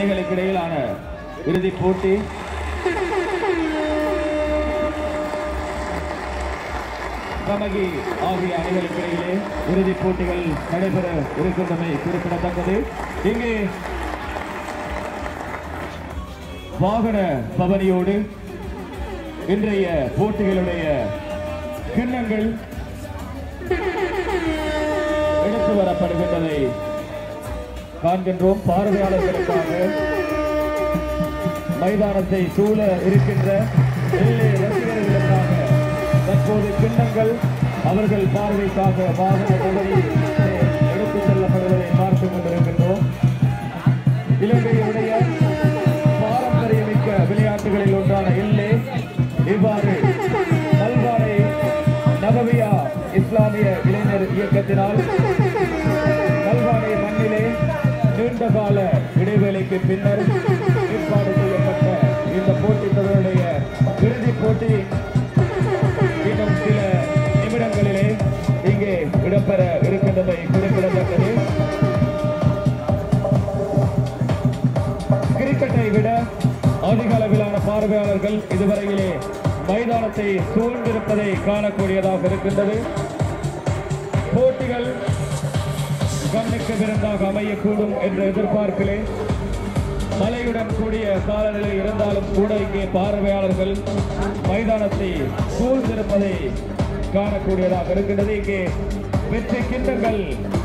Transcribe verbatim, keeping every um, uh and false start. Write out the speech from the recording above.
அணிகளுக்கு இடையிலான இறுதிப் போட்டி. கமகி ஆகிய அணிகளுக்கு இடையிலே இறுதிப் போட்டிகள் நடைபெற இருக்கின்றமை குறிப்பிடத்தக்கது. இங்கே வாகன பவனியோடு இன்றைய போட்டிகளுடைய கிண்ணங்கள் எடுத்து வரப்படுகின்றதை காண்கின்றோம். பார்வையாளர்களுக்காக மைதானத்தை சூழ இருக்கின்ற எல்லை ரசிகர்களுக்காக தற்போது கிண்ணங்கள் அவர்கள் பார்வைக்காக வாகன பவனி எடுத்துச் செல்லப்படுவதை பார்த்துக் கொண்டிருக்கின்றோம். இலங்கையுடைய பாரம்பரியமிக்க விளையாட்டுகளில் ஒன்றான எல்லை இவ்வாறு நல்வாடை நபவியா இஸ்லாமிய இளைஞர் இயக்கத்தினால் நல்வாடை மண்ணிலே நீண்ட கால இடைவேளைக்கு பின்னர் ஏற்பாடு செய்யப்பட்ட இந்த போட்டித் தொடருடைய இறுதிப் போட்டி இன்னும் சில நிமிடங்களிலே இங்கே இடம்பெற இருக்கின்றதை குறிப்பிடத்தக்கது. கிரிக்கெட்டை விட அதிக அளவிலான பார்வையாளர்கள் இதுவரையிலே மைதானத்தை சூழ்ந்திருப்பதை காணக்கூடியதாக இருக்கின்றது. போட்டிகள் கண்ணுக்கு விருந்தாக அமையக்கூடும் என்ற எதிர்பார்ப்பிலே மழையுடன் கூடிய காலநிலை இருந்தாலும் கூட இங்கே பார்வையாளர்கள் மைதானத்தை சூழ்ந்திருப்பதை காணக்கூடியதாக இருக்கின்றது. இங்கே வெற்றி கிண்ணங்கள்